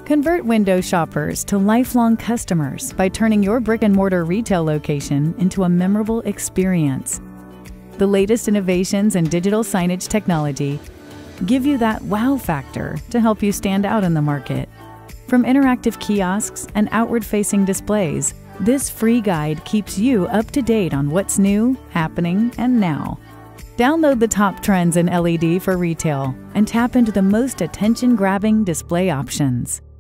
Convert window shoppers to lifelong customers by turning your brick-and-mortar retail location into a memorable experience. The latest innovations in digital signage technology give you that wow factor to help you stand out in the market. From interactive kiosks and outward-facing displays, this free guide keeps you up to date on what's new, happening, and now. Download the top trends in LED for retail and tap into the most attention-grabbing display options.